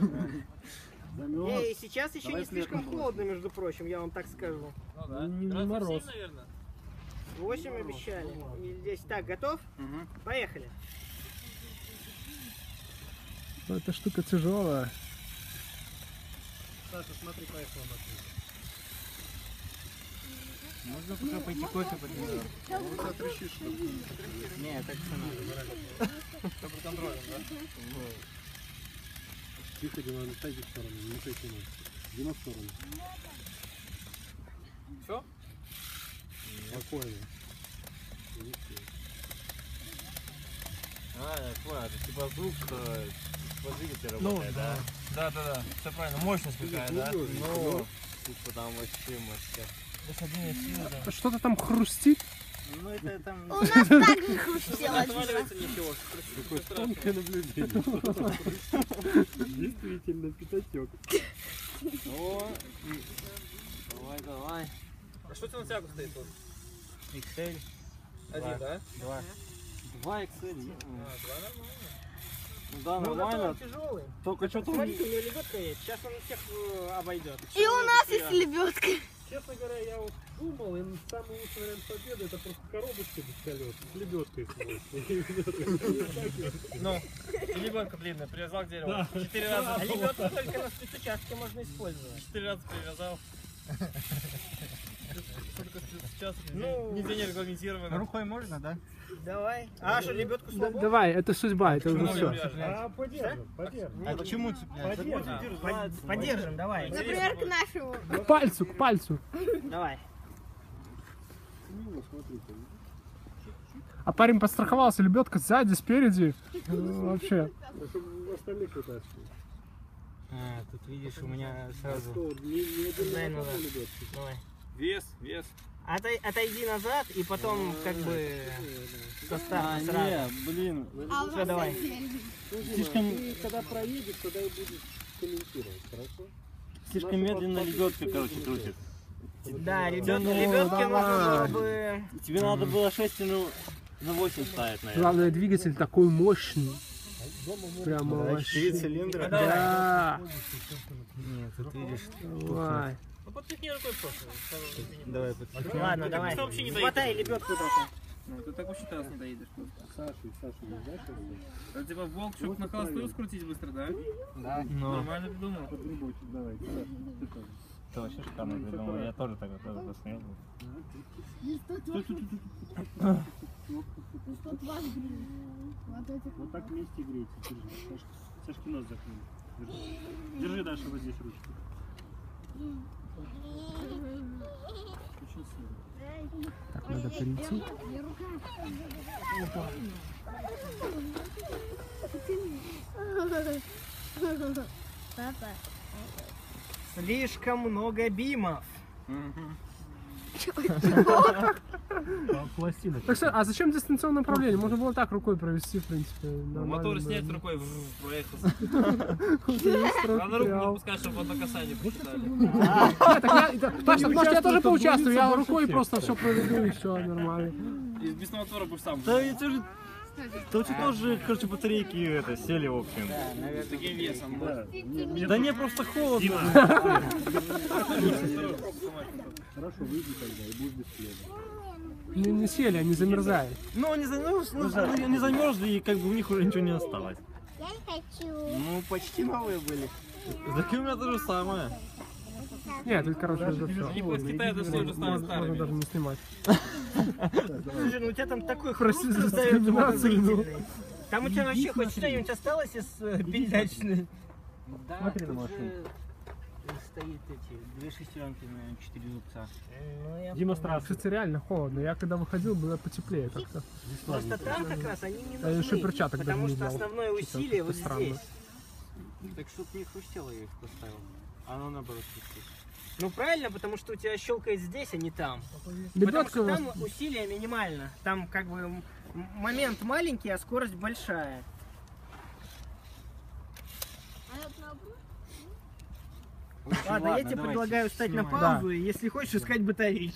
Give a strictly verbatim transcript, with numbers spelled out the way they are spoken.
Эй, сейчас еще не слишком холодно, между прочим, я вам так скажу. Ну да. Не, не мороз. восемь обещали. И здесь. Так, готов? Угу. Поехали. Эта штука тяжелая. Саша, смотри, поехала машина. Можно пока пойти кофе поднять? Ну, ты отрещишь, что ли? Не, так все надо. Все под контролем, да? Тихо, Дима, не стойте в сторону, не стойте на. Дима в сторону. Все? Спокойно. А, я понял, это типа звук, что под двигатель работает, Ну, да? Да, да, да, все правильно, мощность какая, да? Ну, Типа там вообще мощно. Лошадиная сила, да. Что-то там хрустит. Ну это там... У нас так же хрустело. Отваливается ничего. такое тонкое наблюдение. Действительно, пятачок. О, давай, давай. А что у тебя на тягу стоит тут? икс эль. Один, да? Два. Два икс эль. А, два нормально. Ну да, Ну, нормально. зато он тяжелый. Только что-то... Смотрите, у него лебедка есть. Сейчас он всех э, обойдет. И у нас есть лебедка. Честно говоря, я вот думал, и самый лучший вариант победы это просто коробочка без колес с лебедкой. Ну, и лебедка длинная, привязал к дереву. Четыре раза. А лебедку только на спецучастке можно использовать. Четыре раза привязал. Только спецучасток, Ну, нигде не регламентировано. Рукой можно, да? Давай. А что, лебедку слабо? Давай, это судьба, это уже Почему все. А, подержим, подержим. А почему цепляется? Подержим. Поддержим, давай. Например, к нашему. К пальцу, к пальцу. Давай. Ну, смотрите. А парень подстраховался, лебедка сзади, спереди. Ну, вообще. Чтобы остальных вытащили. А, тут видишь, у меня сразу... Что, не, не один Дай на назад. одну лебедку? Давай. Вес, вес. Отай, отойди назад и потом как бы со старта сразу. не, блин. А у Всё, нас давай. Слишком- Ты когда проедешь, тогда и будешь комментировать, хорошо? Слишком медленно лебедка, короче, крутит. Да, ребят, Ну, лебедки давай. можно было бы... Тебе надо было шесть, ну, на восемь ставить, наверное. Главное, двигатель такой мощный. Прямо вообще. цилиндра. Да. Нет, тут видишь. Давай. Ну подпихни рукой просто. Давай подпихни. Ладно, давай. Ты вообще не Хватай лебедку только. Ну, ты так вообще раз не доедешь. Саша, Саша, не знаешь, что Это типа волк, чтобы на холостую скрутить быстро, да? Да. Нормально придумал. под грибочек, давай. Саша, ты тоже. Это вообще шикарно придумал. Я тоже так вот посмотрел. Вот так вместе грейте. Держи. Сашка, Сашки нос закрыли. Держи. Держи, Даша, вот здесь ручку. Очень сильно. Так, надо перейти. Папа. Слишком много бимов. Пластина. Так что, а зачем дистанционное управление? Можно было так рукой провести, в принципе. Мотор снять рукой, проехался. Надо Надо руку напускать, чтобы одно касание посчитали. Точно, может я тоже поучаствую, я рукой просто все проведу и все нормально. И без мотора будешь сам. Да это же... Да у тебя тоже, короче, батарейки это, сели, в общем. Да, наверное. С таким весом. Да. Да не, просто холодно. Хорошо, выйди тогда и будешь без хлеба. Не, не сели, они замерзают. Ну, они замерзли, ну, они замерзли, и как бы у них уже ничего не осталось. Я не хочу. Ну, почти новые были. Так и у меня то же самое. Нет, это, короче, уже все. Они из Китая дошли, уже стали Можно старыми. даже не снимать. Слушай, ну у тебя там такой хруст Прости за создается дискриминацию, ну. подозрительный. Там у тебя вообще хоть что-нибудь осталось из э, передачной? Да, Смотри на тут машину. же стоит эти две шестеренки на четыре зубца. Ну, я Дима, понял. здравствуй. Кстати, реально холодно. Я когда выходил, было потеплее как-то. Просто там как раз они не Я еще нужны, перчаток даже потому не что взял. основное Что-то усилие вот странно. здесь. Так чтоб не хрустело, я их поставил. Оно наоборот хрустит. Ну правильно, потому что у тебя щелкает здесь, а не там. Потому Лебедка что у вас... там усилие минимально. Там как бы м- момент маленький, а скорость большая. Ладно, я тебе предлагаю встать на снимай. паузу, и если хочешь искать батарейки.